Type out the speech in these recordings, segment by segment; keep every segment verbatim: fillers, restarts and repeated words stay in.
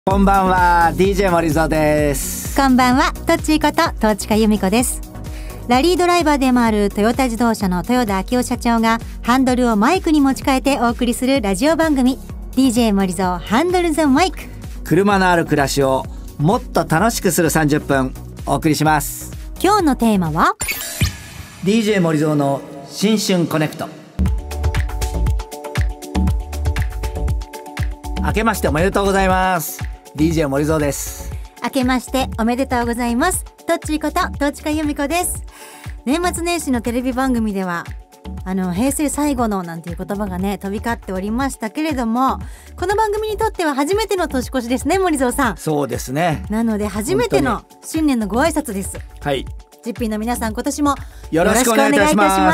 こんばんは ディージェー 森蔵です。 こんばんはトッチーこと東近由美子です。ラリードライバーでもあるトヨタ自動車の豊田章男社長がハンドルをマイクに持ち替えてお送りするラジオ番組 ディージェー 森蔵ハンドルザマイク。 車のある暮らしをもっと楽しくするさんじゅっぷんお送りします。 今日のテーマはディージェー 森蔵の新春コネクト。明けましておめでとうございます。 ディージェー 森蔵です。 明けましておめでとうございます。トッチーこと東近由美子です。年末年始のテレビ番組ではあの平成最後のなんていう言葉がね飛び交っておりましたけれども、この番組にとっては初めての年越しですね、森蔵さん。 そうですね。 なので初めての新年のご挨拶です。 はい、 ジッピーの皆さん今年もよろしくお願いいたします。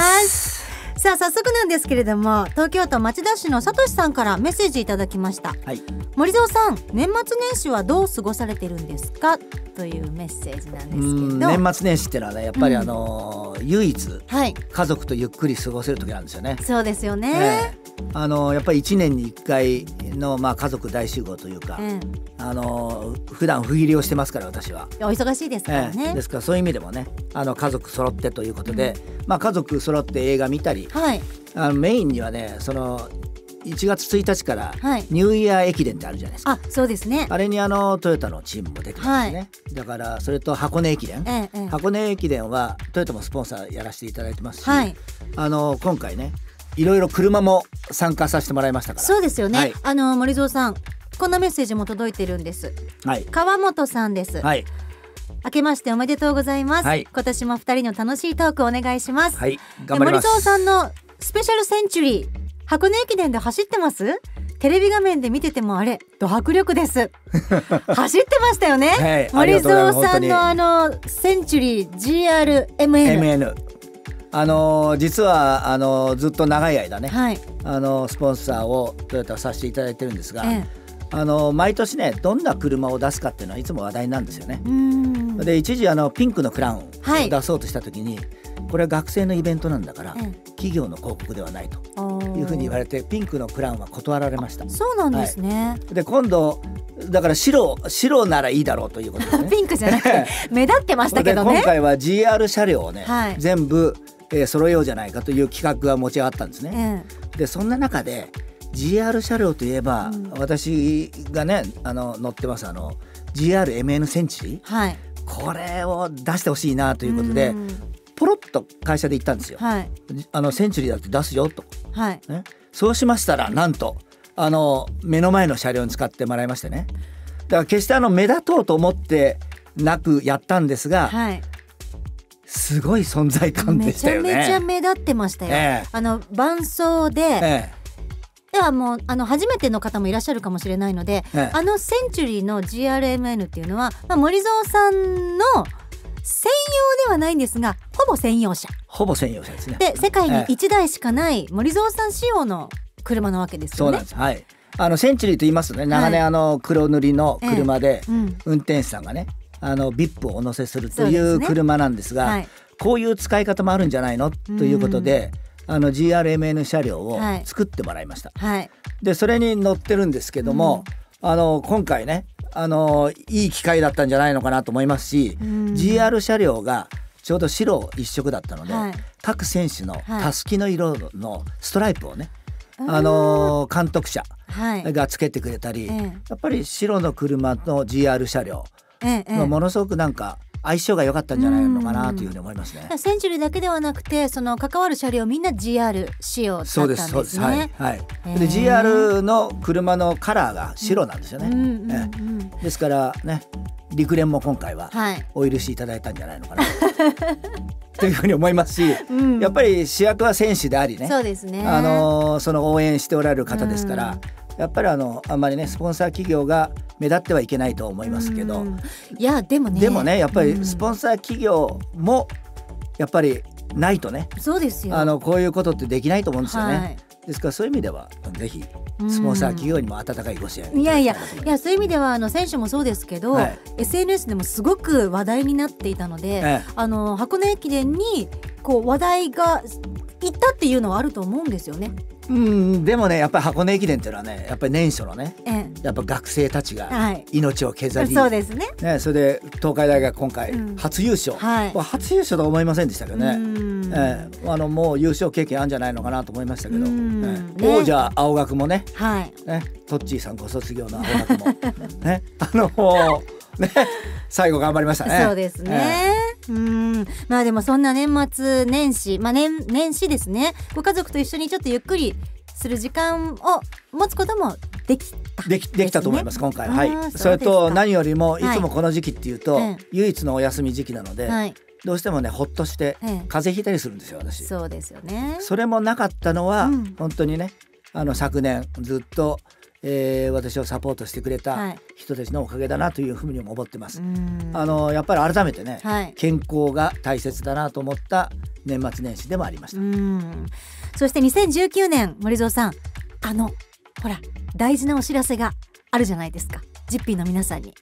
さあ早速なんですけれども、東京都町田市のさとしさんからメッセージいただきました。 はい、 森蔵さん、年末年始はどう過ごされてるんですかというメッセージなんですけど。 うん年末年始ってのはねやっぱりあのーうん、唯一、はい、家族とゆっくり過ごせる時なんですよね。 そうですよね、 ねあのー、やっぱりいちねんにいっかいの、まあ、家族大集合というか、うん、あのー、普段不義理をしてますから私は。 お忙しいですからね、 ええ、ですからそういう意味でもねあの家族揃ってということで、うんまあ、家族揃って映画見たり、はい、あのメインにはねそのいちがつついたちからニューイヤー駅伝ってあるじゃないですか、 はい、あそうですね。 あれにあのトヨタのチームも出てますね、はい、だからそれと箱根駅伝、ええ、箱根駅伝はトヨタもスポンサーやらせていただいてますし、はい、あの今回ねいろいろ車も参加させてもらいましたから。 そうですよね、 はい、 あの森蔵さんこんなメッセージも届いてるんです、はい、川本さんです、はい、明けましておめでとうございます、はい、今年もふたりの楽しいトークお願いします。 はい、頑張ります。 森蔵さんのスペシャルセンチュリー箱根駅伝で走ってます。テレビ画面で見ててもあれド迫力です走ってましたよね、はい、森蔵さんのあのセンチュリー ジーアールエムエヌ、 エムエヌあのー、実はあのー、ずっと長い間ね、はい、あのー、スポンサーをトヨタさせていただいてるんですが、ええあの毎年ねどんな車を出すかっていうのはいつも話題なんですよね。うんで一時あのピンクのクラウンを出そうとした時に、はい、これは学生のイベントなんだから、うん、企業の広告ではないというふうに言われてピンクのクラウンは断られました。 そうなんですね、はい、 で今度だから白白ならいいだろうということで、ね、 ピンクじゃなくて目立ってましたけどね。 今回は ジーアール 車両をね、はい、全部、えー、揃えようじゃないかという企画が持ち上がったんですね、うん、でそんな中でジーアール 車両といえば、うん、私がねあの乗ってますあの ジーアールエムエヌ センチュリー、はい、これを出してほしいなということで、うん、ポロッと会社で言ったんですよ、はい、あのセンチュリーだって出すよと、はいね、そうしましたらなんとあの目の前の車両に使ってもらいましてね。だから決してあの目立とうと思ってなくやったんですが、はい、すごい存在感でしたよね。 めちゃめちゃ目立ってましたよ、えー、あの伴走で、えーではもうあの初めての方もいらっしゃるかもしれないので、ええ、あのセンチュリーの ジーアールエムエヌ っていうのは、まあ、森蔵さんの専用ではないんですがほぼ専用車ほぼ専用車ですね。 で世界にいちだいしかない森蔵さん仕様の車なわけですよね。 そうなんです、はい、あのセンチュリーと言いますとね長年あの黒塗りの車で運転手さんがねあの ブイアイピー をお乗せするという車なんですが、はい、こういう使い方もあるんじゃないのということであの ジーアールエムエヌ 車両を作ってもらいました、はい、でそれに乗ってるんですけども、うん、あの今回ねあのいい機会だったんじゃないのかなと思いますし、うん、ジーアール 車両がちょうど白一色だったので、はい、各選手のたすきの色のストライプをね、はい、あの監督者がつけてくれたり、はい、やっぱり白の車の ジーアール 車両、ええ、ものすごくなんか相性が良かったんじゃないのかなというふうに思いますね。 センチュリーだけではなくてその関わる車両みんな ジーアール 仕様だったんですね。そうですそうです、はいはい、 で ジーアール の車のカラーが白なんですよね、うんうんうんうん、ですからね陸連も今回はお許しいただいたんじゃないのかな、はい、というふうに思いますし、うん、やっぱり主役は選手でありね、 そうですね、 あのその応援しておられる方ですから、うん、やっぱりあのあんまりねスポンサー企業が目立ってはいけないと思いますけど、 いやでもねでもねやっぱりスポンサー企業もやっぱりないとね、 そうですよ、 あのこういうことってできないと思うんですよね、はい、ですからそういう意味ではぜひスポンサー企業にも温かいご支援、 いやいやいやそういう意味ではあの選手もそうですけど、はい、エスエヌエス でもすごく話題になっていたので、ええ、あの箱根駅伝にこう話題がいったっていうのはあると思うんですよね。 うん、でもねやっぱり箱根駅伝っていうのはねやっぱり年初のね、ええ、やっぱ学生たちが命を削り、はい、 そうですね。 ね、それで東海大学今回初優勝、うん、はい、初優勝とは思いませんでしたけどね、ええ、あのもう優勝経験あるんじゃないのかなと思いましたけど、ええ、ね、王者青学もね、はい、ね、トッチーさんご卒業の青学もね、あのね、最後頑張りましたね。 そうですね、えー、うん、まあでもそんな年末年始、まあ 年, 年始ですね、ご家族と一緒にちょっとゆっくりする時間を持つこともできたでき、できたと思います今回、はい、そ, それと何よりもいつもこの時期っていうと、はい、唯一のお休み時期なので、はい、どうしてもねほっとして風邪ひいたりするんですよ私。 そうですよね。 それもなかったのは、うん、本当にねあの昨年ずっとえー、私をサポートしてくれた人たちのおかげだなというふうにも思ってます。あのやっぱり改めてね、はい、健康が大切だなと思った年末年始でもありました。うん、 そしてにせんじゅうきゅうねん森蔵さん、あのほら大事なお知らせがあるじゃないですか、ジッピーの皆さんに。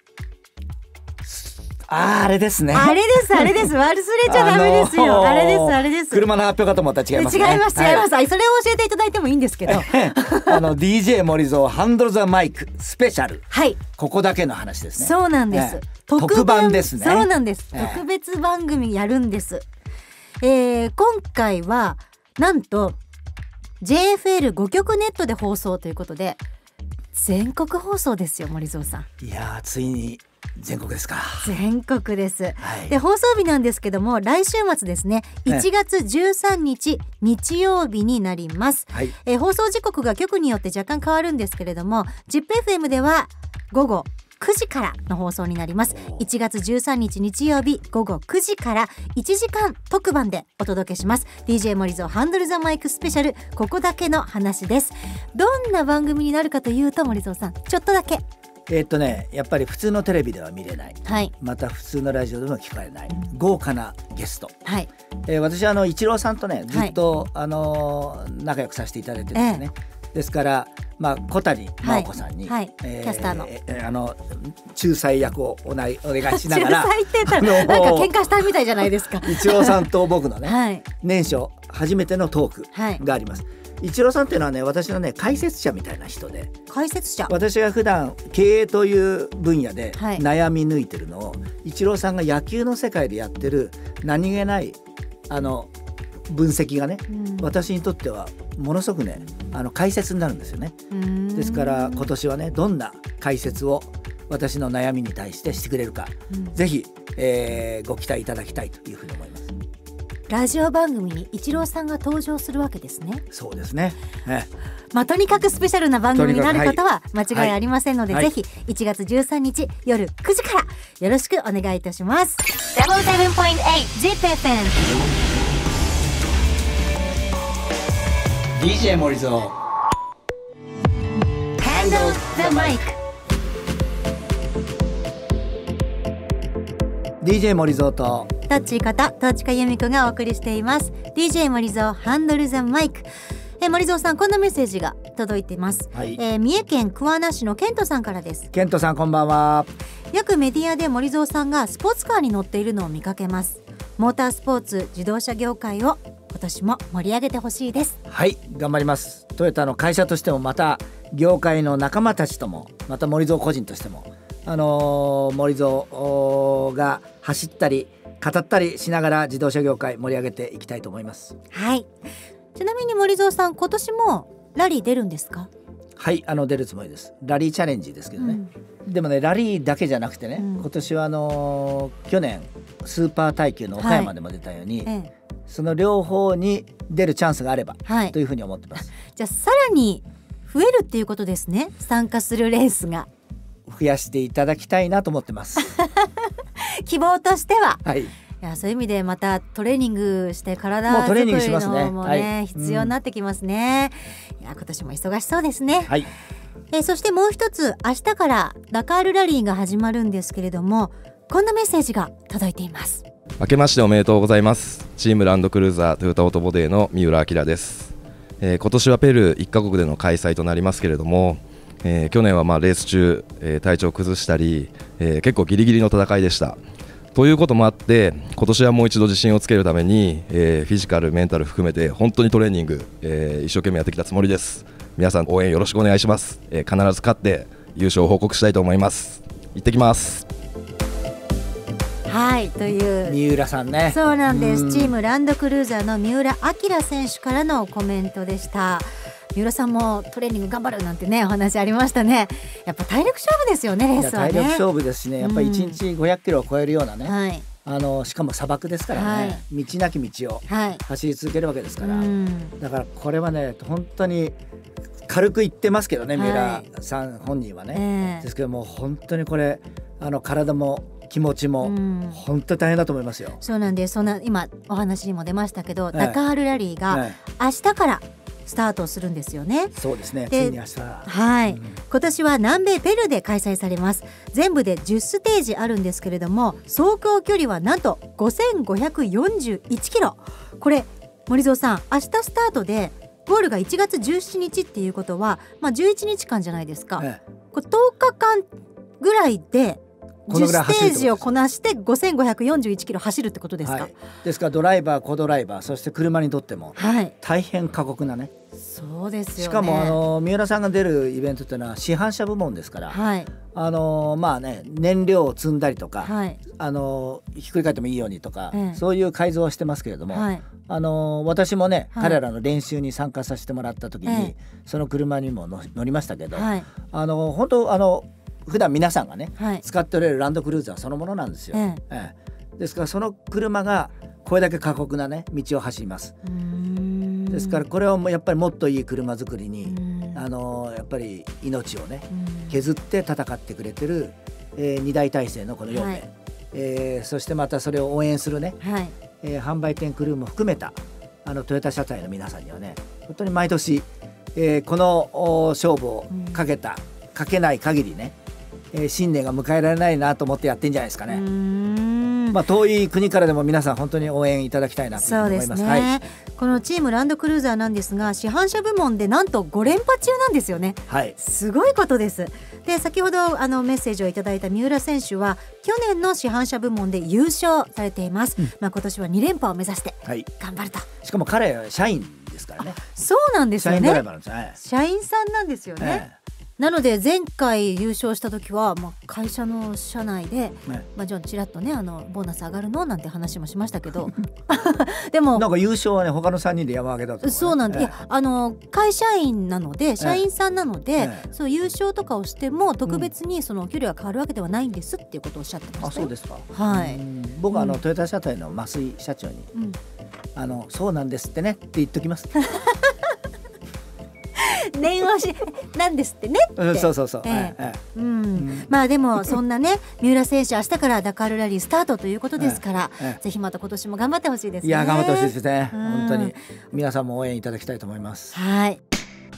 あ, あれですねあれですあれです忘れちゃダメですよ、あのー、あれですあれです。 車の発表かと思ったら違いますね。 違います違います、はい、それを教えていただいてもいいんですけどあの ディージェー 森蔵ハンドルザマイクスペシャル、はい、ここだけの話ですね。 そうなんです、ね、特, 特番ですね。 そうなんです、特別番組やるんです、えー、今回はなんと ジェイエフエルご 局ネットで放送ということで全国放送ですよ森蔵さん。 いやついに全国ですか。 全国です、はい、で放送日なんですけども来週末ですねいちがつじゅうさんにち、ね、日曜日になります、はい、え放送時刻が局によって若干変わるんですけれども ジップエフエム では午後くじからの放送になります。いちがつじゅうさんにち日曜日午後くじからいちじかん特番でお届けします。 ディージェー 森蔵ハンドルザマイクスペシャル、ここだけの話です。どんな番組になるかというと森蔵さんちょっとだけえーっとね、やっぱり普通のテレビでは見れない、はい、また普通のラジオでも聞かれない、うん、豪華なゲスト、はい、えー、私はあのイチローさんとねずっと、はい、あのー、仲良くさせていただいてるんですね、えー、ですからまあ、小谷真央子さんに、はいはい、えー、キャスターの、えー、あの仲裁役をおなお願いしながら仲裁って言ったらなんか喧嘩したみたいじゃないですかイチローさんと僕のね、はい、年初初めてのトークがあります、はい、イチローさんっていうのはね私のね解説者みたいな人で、 解説者、 私が普段経営という分野で悩み抜いてるのを、はい、イチローさんが野球の世界でやってる何気ないあの分析がね、うん、私にとってはものすごくねあの解説になるんですよね。ですから今年はねどんな解説を私の悩みに対してしてくれるか、うん、ぜひ、えー、ご期待いただきたいというふうに思います。 ラジオ番組にイチローさんが登場するわけですね。 そうですね、ね、 まあ、とにかくスペシャルな番組になることは間違いありませんので、はいはい、ぜひいちがつじゅうさんにち夜くじからよろしくお願いいたします。 ななじゅうななてんはち ジップエフエムディージェー 森蔵 Handle the mic。 ディージェー 森蔵とトッチーことトーチカユミコがお送りしています ディージェー 森蔵 Handle the mic。 え森蔵さん、こんなメッセージが届いています、はい、えー、三重県桑名市のケントさんからです。 ケントさんこんばんは。 よくメディアで森蔵さんがスポーツカーに乗っているのを見かけます。モータースポーツ自動車業界を今年も盛り上げてほしいです。 はい、頑張ります。トヨタの会社としてもまた業界の仲間たちともまた森蔵個人としても、あのー、森蔵が走ったり語ったりしながら自動車業界盛り上げていきたいと思います。 はい、ちなみに森蔵さん今年もラリー出るんですか？ はい、あの出るつもりです。ラリーチャレンジですけどね、うん、でもねラリーだけじゃなくてね、うん、今年はあのー、去年スーパー耐久の岡山でも出たように、はい、ええ、その両方に出るチャンスがあれば、はい、というふうに思ってます。 じゃあさらに増えるっていうことですね、参加するレースが。 増やしていただきたいなと思ってます希望としては、 はい、いやそういう意味でまたトレーニングして体作りのもね、はい、必要になってきますね、うん、いや今年も忙しそうですね、はい、えそしてもう一つ、明日からダカールラリーが始まるんですけれども、こんなメッセージが届いています。 明けましておめでとうございます。チームランドクルーザートヨタオートボデーの三浦明です、えー、今年はペルーいっカ国での開催となりますけれども、えー、去年はまあレース中、えー、体調を崩したり、えー、結構ギリギリの戦いでした。 ということもあって今年はもう一度自信をつけるために、えー、フィジカルメンタル含めて本当にトレーニング、えー、一生懸命やってきたつもりです。皆さん応援よろしくお願いします、えー、必ず勝って優勝を報告したいと思います。行ってきます。 はい、という三浦さんね。 そうなんです。チームランドクルーザーの三浦明選手からのコメントでした。三浦さんもトレーニング頑張るなんてねお話ありましたね。やっぱ体力勝負ですよね、レースはね。 体力勝負ですしね、やっぱりいちにちごひゃくキロを超えるようなね、 はい、 あのしかも砂漠ですからね、はい、道なき道を走り続けるわけですから、はい、だからこれはね本当に軽く言ってますけどね、三浦さん本人はね、えー、ですけども本当にこれあの体も気持ちも本当に大変だと思いますよ。 そうなんです。そんな今お話にも出ましたけど、えー、ダカールラリーが明日からスタートするんですよね。 そうですね。ついに明日。 はい、うん。今年は南米ペルーで開催されます。全部でじゅっステージあるんですけれども、走行距離はなんとごせんごひゃくよんじゅういちキロ。これ森蔵さん、明日スタートでゴールがいちがつじゅうしちにちっていうことは、まあじゅういちにちかんじゃないですか。ええ、これとおかかんぐらいで。じゅうステージをこなしてごせんごひゃくよんじゅういちキロ走るってことですか。はい、 ですからドライバー、コドライバー、そして車にとっても大変過酷なね、 はい、そうですよね。 しかもあの三浦さんが出るイベントっていうのは市販車部門ですから、はい、あのまあね燃料を積んだりとか、はい、あのひっくり返ってもいいようにとか、ええ、そういう改造をしてますけれども、はい、あの私もね、はい、彼らの練習に参加させてもらった時に、ええ、その車にも乗りましたけど、はい、あの本当あの普段皆さんがね、はい、使っておられるランドクルーザーそのものなんですよ、ええええ、ですからその車がこれだけ過酷なね道を走ります。うーん、ですからこれはもうやっぱりもっといい車作りにあのやっぱり命をね削って戦ってくれてる、えー、に大体制のこのよんめい、はい、えー、そしてまたそれを応援するね、はい、えー、販売店クルーも含めたあのトヨタ車体の皆さんにはね本当に毎年、えー、この勝負をかけた、うん、かけない限りねえー、新年が迎えられないなと思ってやってんじゃないですかね。うーん、まあ、遠い国からでも皆さん本当に応援いただきたいなと思います。そうですね、はい、 このチームランドクルーザーなんですが市販車部門でなんとごれんぱ中なんですよね、はい、すごいことです。で先ほどあのメッセージをいただいた三浦選手は去年の市販車部門で優勝されています、うん、まあ、今年はにれんぱを目指して頑張ると、はい、 しかも彼は社員ですからね。 そうなんですよね。 社員ドライバーなんです、はい、 社員さんなんですよね、ええ、なので前回優勝した時は、まあ、会社の社内で、ね、まあ、じゃあちらっとねあのボーナス上がるのなんて話もしましたけどでもなんか優勝はね他のさんにんで山分けだと、ね、 そうなんで、ええ、あの会社員なので社員さんなので、ええ、そう優勝とかをしても特別にその距離が変わるわけではないんですっていうことをおっしゃってました。 あ、そうですか。 はい、 僕はあの、うん、トヨタ車体の増井社長に、うん、あのそうなんですってねって言っときます電話しなんですってねって、 うん、そうそうそう、ええええうんうん、まあでもそんなね三浦選手明日からダカールラリースタートということですから、ええええ、ぜひまた今年も頑張ってほしいですね。 いや頑張ってほしいですね、うん、本当に皆さんも応援いただきたいと思います。 はい、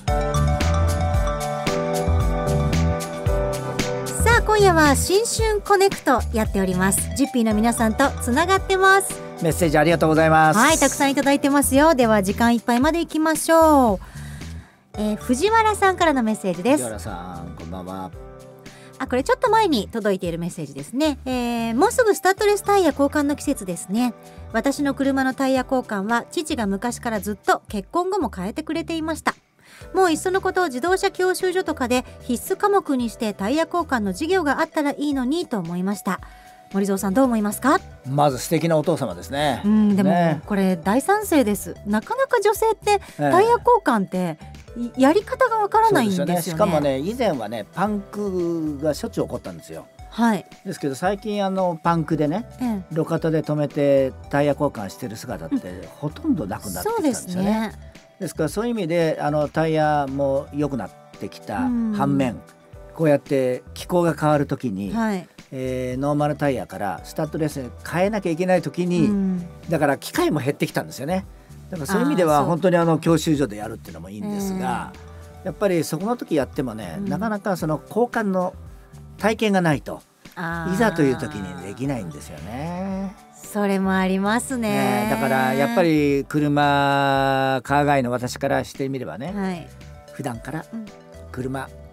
さあ今夜は新春コネクトやっております。ジッピーの皆さんとつながってます。 メッセージありがとうございます。 はい、たくさんいただいてますよ。では時間いっぱいまでいきましょう。えー、藤原さんからのメッセージです。 藤原さんこんばんは。 あ、これちょっと前に届いているメッセージですね、えー、もうすぐスタッドレスタイヤ交換の季節ですね。私の車のタイヤ交換は父が昔からずっと結婚後も変えてくれていました。もういっそのこと自動車教習所とかで必須科目にしてタイヤ交換の授業があったらいいのにと思いました。森蔵さんどう思いますか？ まず素敵なお父様ですね。 うん、でも、ね、これ大賛成です。なかなか女性ってタイヤ交換って、えー、やり方がわからないんですよね。 そうですよね。しかもね以前はねパンクがしょっちゅう起こったんですよ。はい、ですけど最近あのパンクでね、ええ、路肩で止めてタイヤ交換してる姿って、うん、ほとんどなくなってきたんですよね。そうですね。ですからそういう意味であのタイヤも良くなってきた反面、こうやって気候が変わるときに、はい、えー、ノーマルタイヤからスタッドレスに変えなきゃいけないときに、うん、だから機会も減ってきたんですよね。だからそういう意味では本当にあの教習所でやるっていうのもいいんですが、えー、やっぱりそこの時やってもね、うん、なかなかその交換の体験がないといざという時にできないんですよね。 それもありますね。 ね、だからやっぱり車カーガイの私からしてみればね、はい、普段から車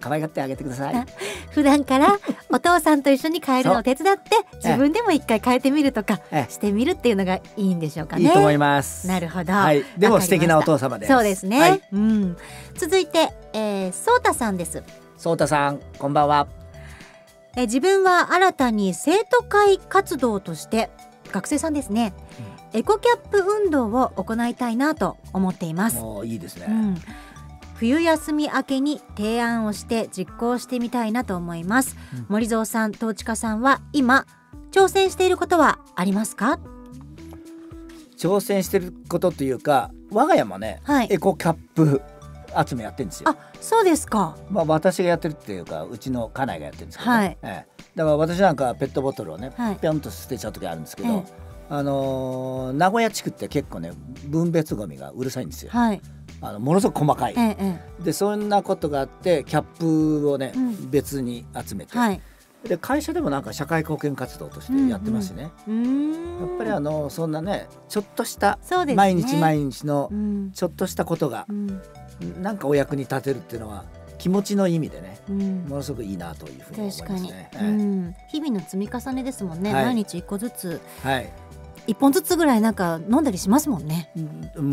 可愛がってあげてください。 普段からお父さんと一緒に変えるのを手伝って自分でも一回変えてみるとかしてみるっていうのがいいんでしょうかね。 いいと思います。 なるほど、 はい、でも素敵なお父様です。 そうですね、 はい、 うん、続いて、えー、そうたさんです。 そうたさん、こんばんは。 え自分は新たに生徒会活動として学生さんですね、うん、エコキャップ運動を行いたいなと思っています。 おー、いいですね、 うん、冬休み明けに提案をして実行してみたいなと思います、うん、森蔵さん、東近さんは今挑戦していることはありますか？ 挑戦していることというか、我が家もね、はい、エコキャップ集めやってるんですよ。 あ、そうですか。 まあ、私がやってるっていうか、うちの家内がやってるんですけどね、はい、ええ、だから私なんかペットボトルをね、はい、ピョンと捨てちゃう時あるんですけど、ええ、あのー、名古屋地区って結構ね分別ゴミがうるさいんですよ、はい、あのものすごく細かい、ええ、でそんなことがあってキャップをね、うん、別に集めて、はい、で会社でもなんか社会貢献活動としてやってますね、うんうん、やっぱりあのそんなねちょっとした毎日毎日のちょっとしたことが、うん、なんかお役に立てるっていうのは気持ちの意味でね、うん、ものすごくいいなというふうに思いますね。 確かに、うん、日々の積み重ねですもんね、はい、毎日一個ずつ、はい、一本ずつぐらいなんか飲んだりしますもんね、うんうん、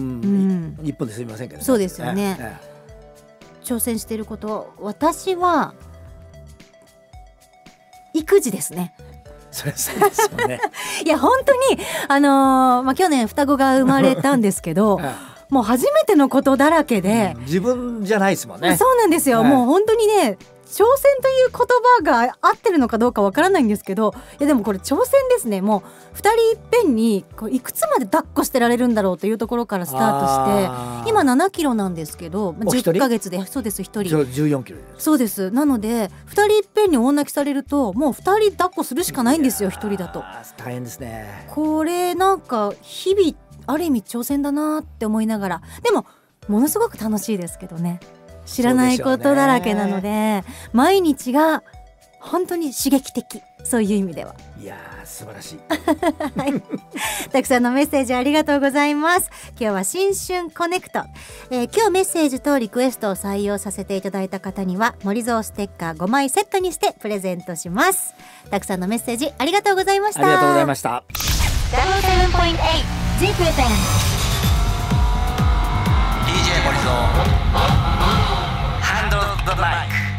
一本ですみませんけど、ね、 そうですよね、はいはい、挑戦していること、私は育児ですね。 それそうですよねいや本当にあのーまあ、去年双子が生まれたんですけどもう初めてのことだらけで、 うん、自分じゃないですもんね。 そうなんですよ、はい、もう本当にね挑戦という言葉が合ってるのかどうかわからないんですけど、いやでもこれ挑戦ですね。もうふたりいっぺんにこういくつまで抱っこしてられるんだろうというところからスタートして、今ななキロなんですけどじゅっかげつで、そうですひとりじゅうよんキロです。 そうです。なのでふたりいっぺんに大泣きされるともうふたり抱っこするしかないんですよ、ひとりだと。 大変ですね。 これなんか日々ある意味挑戦だなって思いながら、でもものすごく楽しいですけどね。知らないことだらけなので毎日が本当に刺激的、そういう意味では。 いやー素晴らしい、 はい、たくさんのメッセージありがとうございます。今日は新春コネクト、えー、今日メッセージとリクエストを採用させていただいた方には森蔵ステッカーごまいセットにしてプレゼントします。たくさんのメッセージありがとうございました。 ありがとうございました。 ダブルセブンポイントエイト ジー プレゼン ディージェー 森蔵ハンドルドマイク。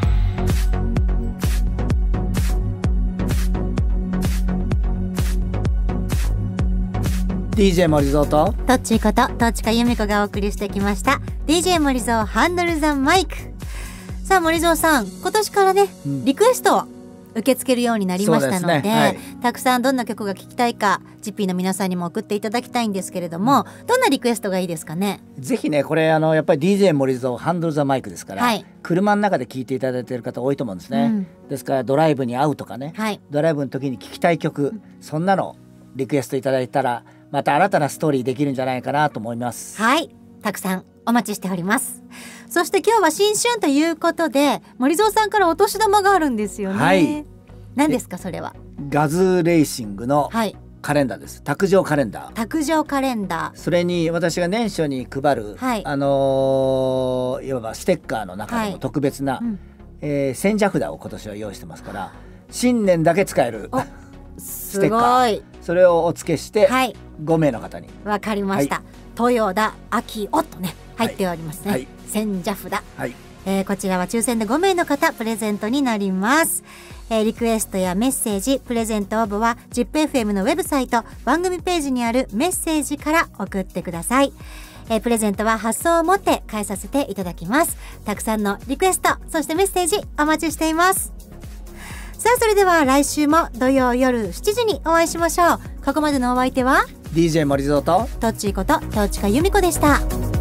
ディージェー 森蔵とトッチーこと東近由美子がお送りしてきました ディージェー 森蔵ハンドルザマイク。さあ森蔵さん、今年からね、うん、リクエストを受け付けるようになりましたの で, で、ねはい、たくさんどんな曲が聴きたいか ジッピー の皆さんにも送っていただきたいんですけれども、うん、どんなリクエストがいいですかね。 ぜひねこれあのやっぱり ディージェー 森蔵ハンドルザマイクですから、はい、車の中で聴いていただいている方多いと思うんですね、うん、ですからドライブに合うとかね、はい、ドライブの時に聴きたい曲、うん、そんなのリクエストいただいたらまた新たなストーリーできるんじゃないかなと思います。 はい、たくさんお待ちしております。そして今日は新春ということで森蔵さんからお年玉があるんですよね。はい、何ですかそれは。 ガズレーシングのカレンダーです。卓上カレンダー。 卓上カレンダー。 それに私が年初に配る、はい、あのー、いわばステッカーの中でも特別な、はい、うんえー、千社札を今年は用意してますから新年だけ使えるステッカー、それをお付けしてごめいの方に。 わ、はい、かりました、はい、豊田昭夫とね入っておりますね、はい、千社札、はいえー、こちらは抽選でごめいの方プレゼントになります、えー、リクエストやメッセージプレゼント応募は ジップエフエム のウェブサイト番組ページにあるメッセージから送ってください、えー、プレゼントは発送をもって返させていただきます。たくさんのリクエストそしてメッセージお待ちしています。さあそれでは来週も土曜夜しちじにお会いしましょう。ここまでのお相手はディージェー 森蔵とトッチーこと東近由美子でした。